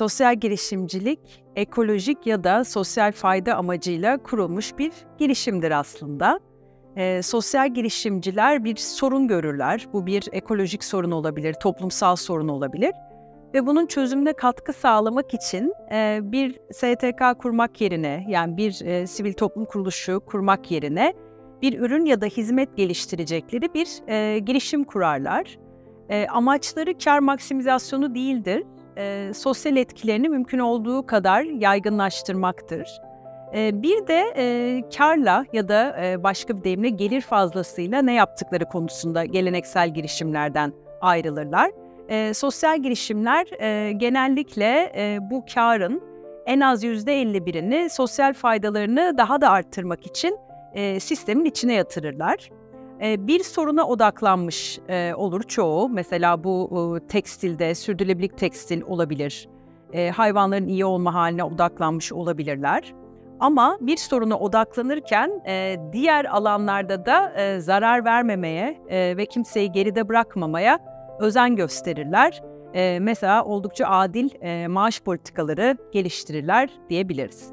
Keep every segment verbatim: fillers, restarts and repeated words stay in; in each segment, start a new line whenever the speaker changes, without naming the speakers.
Sosyal girişimcilik, ekolojik ya da sosyal fayda amacıyla kurulmuş bir girişimdir aslında. E, sosyal girişimciler bir sorun görürler. Bu bir ekolojik sorun olabilir, toplumsal sorun olabilir. Ve bunun çözümüne katkı sağlamak için e, bir S T K kurmak yerine, yani bir e, sivil toplum kuruluşu kurmak yerine bir ürün ya da hizmet geliştirecekleri bir e, girişim kurarlar. E, amaçları kar maksimizasyonu değildir. E, sosyal etkilerini mümkün olduğu kadar yaygınlaştırmaktır. E, bir de e, karla ya da e, başka bir deyimle gelir fazlasıyla ne yaptıkları konusunda geleneksel girişimlerden ayrılırlar. E, sosyal girişimler e, genellikle e, bu karın en az yüzde elli birini sosyal faydalarını daha da arttırmak için e, sistemin içine yatırırlar. E, bir soruna odaklanmış e, olur çoğu. Mesela bu e, tekstilde, sürdürülebilirlik tekstil olabilir. E, hayvanların iyi olma haline odaklanmış olabilirler. Ama bir soruna odaklanırken e, diğer alanlarda da e, zarar vermemeye e, ve kimseyi geride bırakmamaya özen gösterirler. E, mesela oldukça adil e, maaş politikaları geliştirirler diyebiliriz.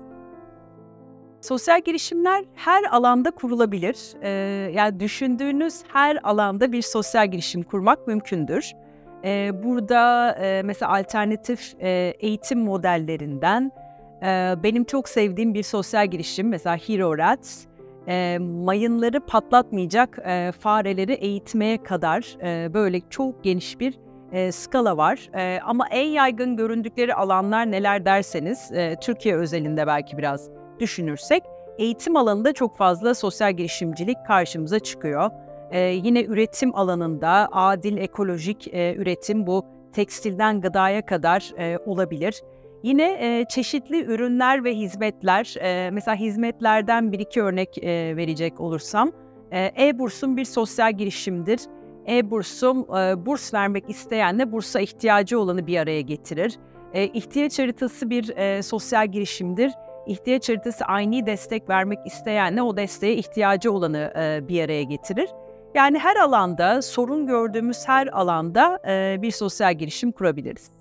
Sosyal girişimler her alanda kurulabilir. Ee, yani düşündüğünüz her alanda bir sosyal girişim kurmak mümkündür. Ee, burada e, mesela alternatif e, eğitim modellerinden e, benim çok sevdiğim bir sosyal girişim, mesela Hero Rats, e, mayınları patlatmayacak e, fareleri eğitmeye kadar e, böyle çok geniş bir e, skala var. E, ama en yaygın göründükleri alanlar neler derseniz, e, Türkiye özelinde belki biraz düşünürsek, eğitim alanında çok fazla sosyal girişimcilik karşımıza çıkıyor. Ee, yine üretim alanında adil, ekolojik e, üretim, bu tekstilden gıdaya kadar e, olabilir. Yine e, çeşitli ürünler ve hizmetler, e, mesela hizmetlerden bir iki örnek e, verecek olursam, e, e-Bursum bir sosyal girişimdir. E-Bursum, e, burs vermek isteyenle bursa ihtiyacı olanı bir araya getirir. E, ihtiyaç haritası bir e, sosyal girişimdir. İhtiyaç haritası aynı destek vermek isteyenle o desteğe ihtiyacı olanı e, bir araya getirir. Yani her alanda, sorun gördüğümüz her alanda e, bir sosyal girişim kurabiliriz.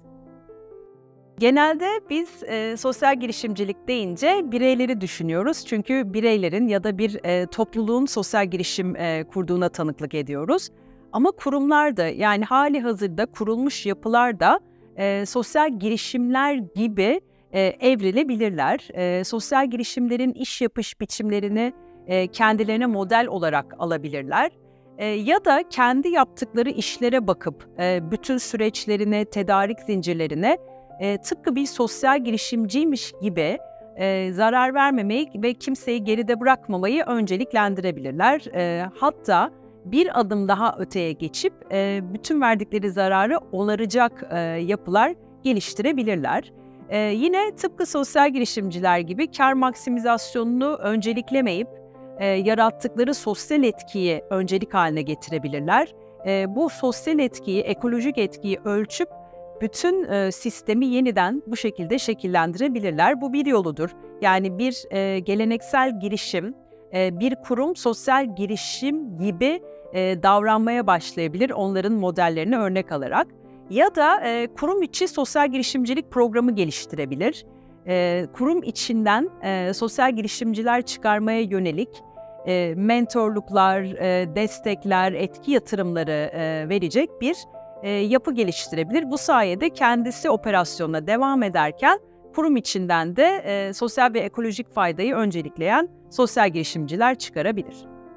Genelde biz e, sosyal girişimcilik deyince bireyleri düşünüyoruz. Çünkü bireylerin ya da bir e, topluluğun sosyal girişim e, kurduğuna tanıklık ediyoruz. Ama kurumlar da, yani hali hazırda kurulmuş yapılar da e, sosyal girişimler gibi E, evrilebilirler. E, sosyal girişimlerin iş yapış biçimlerini e, kendilerine model olarak alabilirler. E, ya da kendi yaptıkları işlere bakıp e, bütün süreçlerine, tedarik zincirlerine e, tıpkı bir sosyal girişimciymiş gibi e, zarar vermemeyi ve kimseyi geride bırakmamayı önceliklendirebilirler. E, hatta bir adım daha öteye geçip e, bütün verdikleri zararı onaracak e, yapılar geliştirebilirler. Ee, yine tıpkı sosyal girişimciler gibi kar maksimizasyonunu önceliklemeyip e, yarattıkları sosyal etkiyi öncelik haline getirebilirler. E, bu sosyal etkiyi, ekolojik etkiyi ölçüp bütün e, sistemi yeniden bu şekilde şekillendirebilirler. Bu bir yoludur. Yani bir e, geleneksel girişim, e, bir kurum sosyal girişim gibi e, davranmaya başlayabilir onların modellerini örnek alarak. Ya da e, kurum içi sosyal girişimcilik programı geliştirebilir. E, kurum içinden e, sosyal girişimciler çıkarmaya yönelik e, mentorluklar, e, destekler, etki yatırımları e, verecek bir e, yapı geliştirebilir. Bu sayede kendisi operasyonuna devam ederken kurum içinden de e, sosyal ve ekolojik faydayı öncelikleyen sosyal girişimciler çıkarabilir.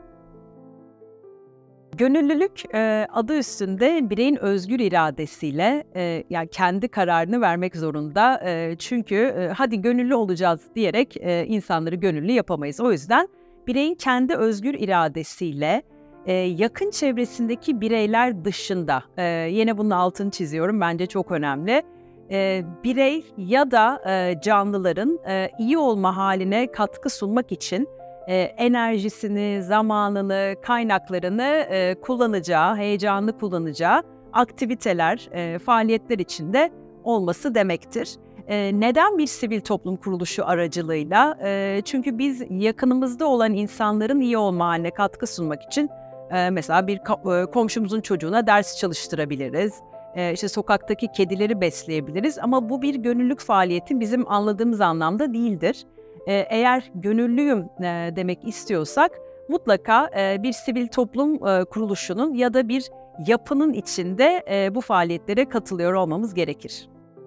Gönüllülük e, adı üstünde bireyin özgür iradesiyle e, yani kendi kararını vermek zorunda. E, çünkü e, hadi gönüllü olacağız diyerek e, insanları gönüllü yapamayız. O yüzden bireyin kendi özgür iradesiyle e, yakın çevresindeki bireyler dışında, e, yine bunun altını çiziyorum, bence çok önemli. E, birey ya da e, canlıların e, iyi olma haline katkı sunmak için E, enerjisini, zamanını, kaynaklarını e, kullanacağı, heyecanlı kullanacağı aktiviteler, e, faaliyetler içinde olması demektir. E, neden bir sivil toplum kuruluşu aracılığıyla? E, çünkü biz yakınımızda olan insanların iyi olma haline katkı sunmak için e, mesela bir komşumuzun çocuğuna ders çalıştırabiliriz. e, işte sokaktaki kedileri besleyebiliriz ama bu bir gönüllülük faaliyeti bizim anladığımız anlamda değildir. E, eğer gönüllüyüm e, demek istiyorsak mutlaka e, bir sivil toplum e, kuruluşunun ya da bir yapının içinde e, bu faaliyetlere katılıyor olmamız gerekir.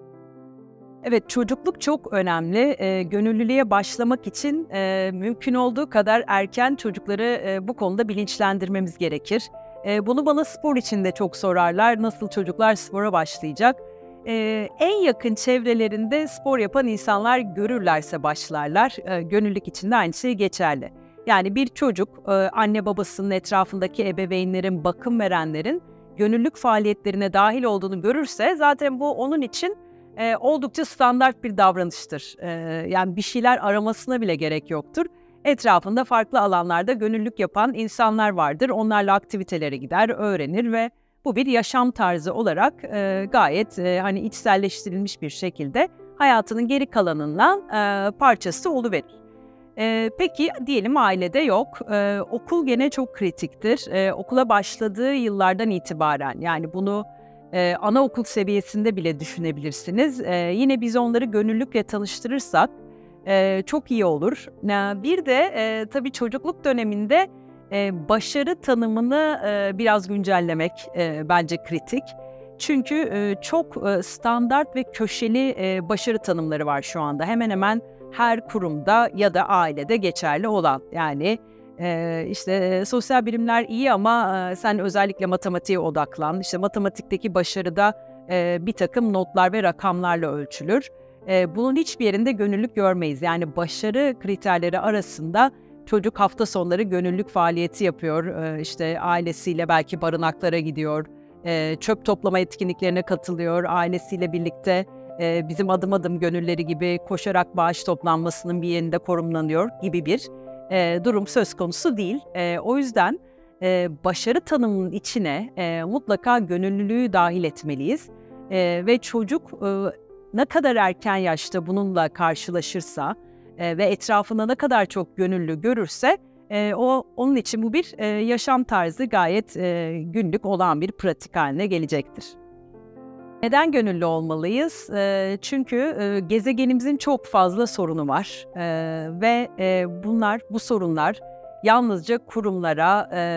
Evet, çocukluk çok önemli. E, gönüllülüğe başlamak için e, mümkün olduğu kadar erken çocukları e, bu konuda bilinçlendirmemiz gerekir. E, bunu bana spor için de çok sorarlar. Nasıl çocuklar spora başlayacak? E, en yakın çevrelerinde spor yapan insanlar görürlerse başlarlar. E, gönüllülük için de aynı şey geçerli. Yani bir çocuk, e, anne babasının etrafındaki ebeveynlerin, bakım verenlerin gönüllülük faaliyetlerine dahil olduğunu görürse zaten bu onun için e, oldukça standart bir davranıştır. E, yani bir şeyler aramasına bile gerek yoktur. Etrafında farklı alanlarda gönüllülük yapan insanlar vardır. Onlarla aktivitelere gider, öğrenir ve bu bir yaşam tarzı olarak e, gayet e, hani içselleştirilmiş bir şekilde hayatının geri kalanından e, parçası oluverir. Ee, peki diyelim ailede yok. Ee, okul gene çok kritiktir. Ee, okula başladığı yıllardan itibaren yani bunu e, anaokul seviyesinde bile düşünebilirsiniz. Ee, yine biz onları gönüllülükle tanıştırırsak e, çok iyi olur. Ee, bir de e, tabii çocukluk döneminde e, başarı tanımını e, biraz güncellemek e, bence kritik. Çünkü e, çok e, standart ve köşeli e, başarı tanımları var şu anda. Hemen hemen her kurumda ya da ailede geçerli olan. Yani e, işte e, sosyal bilimler iyi ama e, sen özellikle matematiğe odaklan. İşte matematikteki başarıda e, bir takım notlar ve rakamlarla ölçülür. E, bunun hiçbir yerinde gönüllülük görmeyiz. Yani başarı kriterleri arasında çocuk hafta sonları gönüllülük faaliyeti yapıyor. E, işte ailesiyle belki barınaklara gidiyor. E, çöp toplama etkinliklerine katılıyor. Ailesiyle birlikte e, bizim adım adım gönülleri gibi koşarak bağış toplanmasının bir yerinde konumlanıyor gibi bir e, durum söz konusu değil. E, o yüzden e, başarı tanımının içine e, mutlaka gönüllülüğü dahil etmeliyiz. E, ve çocuk e, ne kadar erken yaşta bununla karşılaşırsa e, ve etrafında ne kadar çok gönüllü görürse e, o onun için bu bir e, yaşam tarzı, gayet e, günlük olan bir pratik haline gelecektir. Neden gönüllü olmalıyız? E, çünkü e, gezegenimizin çok fazla sorunu var e, ve e, bunlar, bu sorunlar yalnızca kurumlara, e,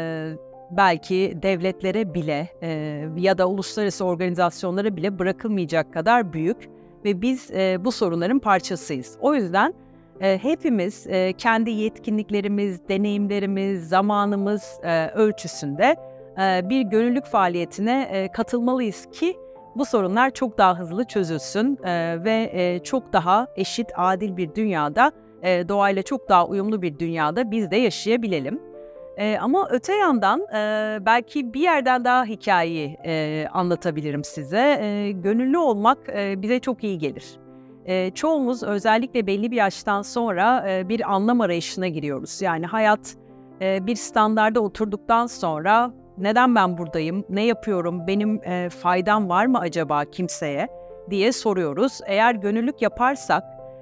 belki devletlere bile e, ya da uluslararası organizasyonlara bile bırakılmayacak kadar büyük ve biz e, bu sorunların parçasıyız. O yüzden e, hepimiz e, kendi yetkinliklerimiz, deneyimlerimiz, zamanımız e, ölçüsünde e, bir gönüllülük faaliyetine e, katılmalıyız ki bu sorunlar çok daha hızlı çözülsün e, ve e, çok daha eşit, adil bir dünyada, e, doğayla çok daha uyumlu bir dünyada biz de yaşayabilelim. E, ama öte yandan e, belki bir yerden daha hikayeyi e, anlatabilirim size. E, gönüllü olmak e, bize çok iyi gelir. E, çoğumuz özellikle belli bir yaştan sonra e, bir anlam arayışına giriyoruz. Yani hayat e, bir standarda oturduktan sonra neden ben buradayım, ne yapıyorum, benim e, faydam var mı acaba kimseye diye soruyoruz. Eğer gönüllülük yaparsak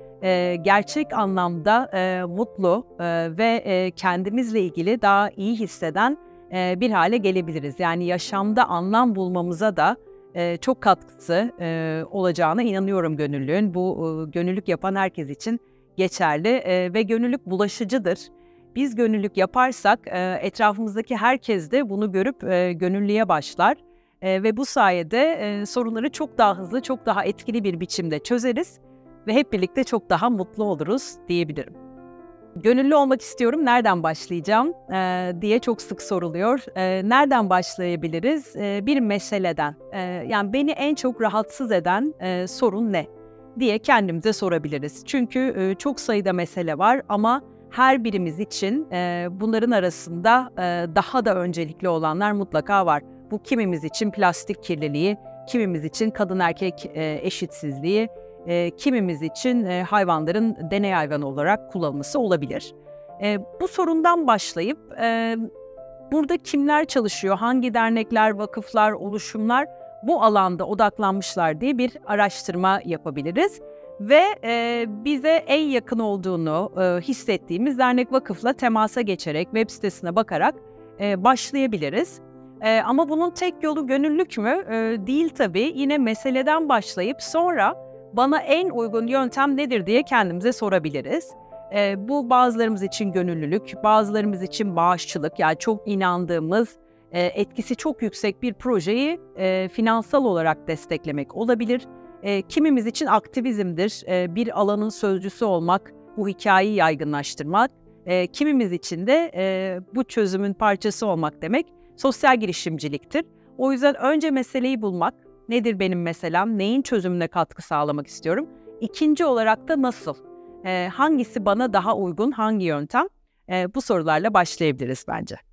e, gerçek anlamda e, mutlu e, ve e, kendimizle ilgili daha iyi hisseden e, bir hale gelebiliriz. Yani yaşamda anlam bulmamıza da e, çok katkısı e, olacağına inanıyorum gönüllülüğün. Bu e, gönüllülük yapan herkes için geçerli e, ve gönüllülük bulaşıcıdır. Biz gönüllülük yaparsak e, etrafımızdaki herkes de bunu görüp e, gönüllüye başlar e, ve bu sayede e, sorunları çok daha hızlı, çok daha etkili bir biçimde çözeriz ve hep birlikte çok daha mutlu oluruz diyebilirim. Gönüllü olmak istiyorum, nereden başlayacağım e, diye çok sık soruluyor. E, nereden başlayabiliriz? E, bir meseleden, e, yani beni en çok rahatsız eden e, sorun ne diye kendimize sorabiliriz. Çünkü e, çok sayıda mesele var ama her birimiz için e, bunların arasında e, daha da öncelikli olanlar mutlaka var. Bu kimimiz için plastik kirliliği, kimimiz için kadın erkek e, eşitsizliği, e, kimimiz için e, hayvanların deney hayvanı olarak kullanılması olabilir. E, bu sorundan başlayıp e, burada kimler çalışıyor, hangi dernekler, vakıflar, oluşumlar bu alanda odaklanmışlar diye bir araştırma yapabiliriz. Ve e, bize en yakın olduğunu e, hissettiğimiz dernek vakıfla temasa geçerek, web sitesine bakarak e, başlayabiliriz. Eee, ama bunun tek yolu gönüllülük mü? Eee, değil tabii. Yine meseleden başlayıp sonra bana en uygun yöntem nedir diye kendimize sorabiliriz. Eee, bu bazılarımız için gönüllülük, bazılarımız için bağışçılık, yani çok inandığımız, eee, etkisi çok yüksek bir projeyi eee, finansal olarak desteklemek olabilir. Eee, kimimiz için aktivizmdir, eee, bir alanın sözcüsü olmak, bu hikayeyi yaygınlaştırmak. Eee, kimimiz için de eee, bu çözümün parçası olmak demek sosyal girişimciliktir. O yüzden önce meseleyi bulmak, nedir benim meselem, neyin çözümüne katkı sağlamak istiyorum? İkinci olarak da nasıl? Eee, hangisi bana daha uygun, hangi yöntem? Eee, bu sorularla başlayabiliriz bence.